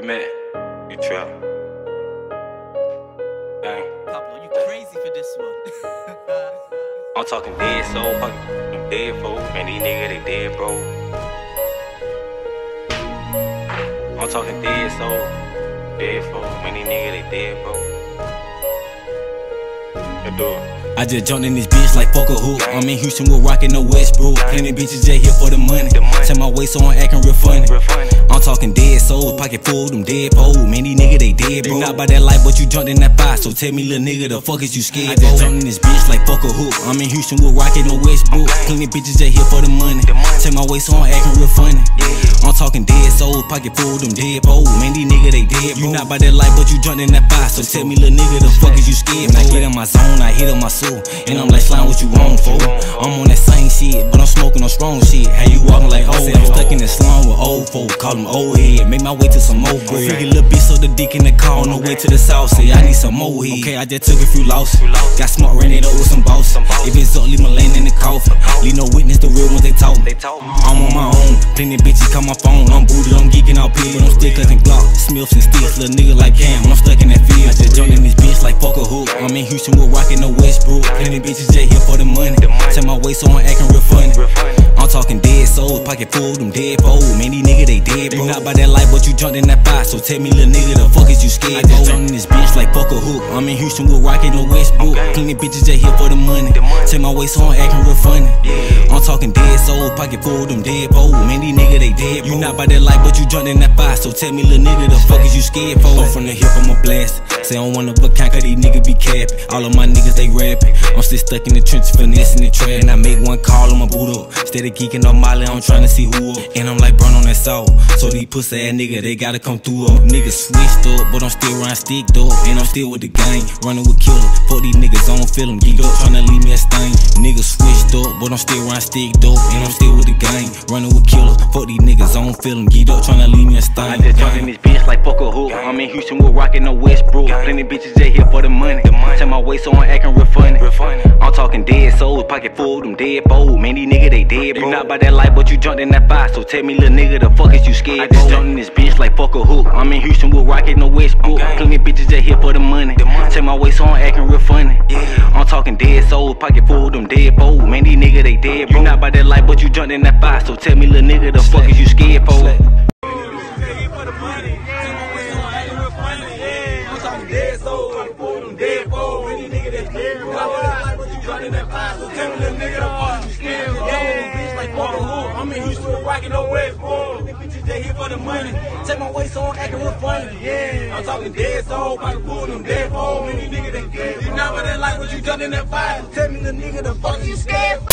Be mad. You trap. Dang. Pablo, you crazy for this one. I'm talking dead soul, them dead folk. Man, these niggas, they dead, bro. I'm talking dead soul, dead folk. Man, these niggas, they dead, bro. Let's do it. I just jumped in this bitch like fuck a hook. I'm in Houston, we're rockin' the Westbrook. Plenty bitches just here for the money. Tell my waist so I'm acting real funny. I'm talking dead souls, pocket full, them dead poles. Man, these niggas, they dead, bro. Not by that life, but you jumped in that fire. So tell me, little nigga, the fuck is you scared, bro? I just jumped in this bitch like fuck a hook. I'm in Houston, we're rockin' the Westbrook. Plenty bitches just here for the money. Tell my waist so I'm acting real funny. I'm talking dead souls, pocket full, them dead poles. Man, these niggas, they dead, bro. You not by that life, but you jumped in that fire. So tell me, little nigga, the fuck is you scared, bro? When I get in my zone, I hit on my soul. And I'm like, slime what you want for. I'm on that same shit, but I'm smoking on strong shit. How you walking like old? I'm stuck in the slum with old folk, call them old head. Make my way to some more bread. Freaky little bitch, so the dick in the car on the way to the south. Say I need some more head. Okay, I just took a few losses. Got smart, ran it up with some boss. If it's up, leave my lane in the coffin. Leave no witness, the real ones they talk. I'm on my own, plenty bitches call my phone. I'm booted, I'm geeking out pills. But I'm still cutting Glock, Smiths and sticks. Little nigga like Cam, I'm stuck in that field. I just jumped in this bitch like fuck a hook. I'm in Houston, we're rockin' the Westbrook. Plenty bitches just here for the money. Tell my waist so I'm acting real funny. I'm talking dead souls, pocket full, them dead poles. Man, these niggas, they dead, bro. Not by that life, but you jumped in that fire. So tell me, little nigga, the fuck is you scared, bro? I just jumped in this bitch like fuck a hook. I'm in Houston, we're rockin' the Westbrook. Plenty bitches just here for the money. Tell my waist so I'm acting real funny. I'm talking dead souls, pocket full, them dead poles. Man, these niggas, they dead, bro. You not by that life, but you jumped in that fire. So tell me, little nigga, the fuck is you scared for? I'm from the hip, I'm a blast. Say I'm one of a kind, cause these niggas be capping. All of my niggas, they rapping. I'm still stuck in the trenches, finessing the trap. And I make one call, I'ma boot up. Instead of geeking on Molly, I'm trying to see who up. And I'm like burn on that salt. So these pussy ass niggas, they gotta come through up. Niggas switched up, but I'm still round sticked up. And I'm still with the gang, running with killers. Fuck these niggas, I don't feel them. Geeked up, tryna leave me a stain. Niggas switched up, but I'm still round sticked up. And I'm still with the gang, running with killers. Fuck these niggas, I don't feel them. Geeked up, tryna leave me a stain. I just jumped in this bitch like fuck a hook. I'm in Houston, we're rockin' the Westbrook. Plenty bitches just here for the money. Tell my waist so I'm acting real funny. I'm talking dead souls, pocket full, them dead poles. Man, these niggas, they dead, bro. You not by that life, but you jumped in that fire. So tell me, little nigga, the fuck is you scared, bro? I just jumped in this bitch like fuck a hook. I'm in Houston, we're rockin' the Westbrook. Plenty bitches just here for the money. Tell my waist so I'm acting real funny. I'm talking dead souls, pocket full, them dead poles. Man, these niggas, they dead, bro. You not by that life, but you jumped in that fire. So tell me, little nigga, the fuck is you scared for? I'm in Houston, rockin' no Westbrook. Bitches they here for the money. Take my waist so I'm acting real funny. Yeah, I'm talking dead soul, pocket full, them dead poles. Many niggas they dead. You never that like what you done in that fire. Tell me the nigga the fuck you scared.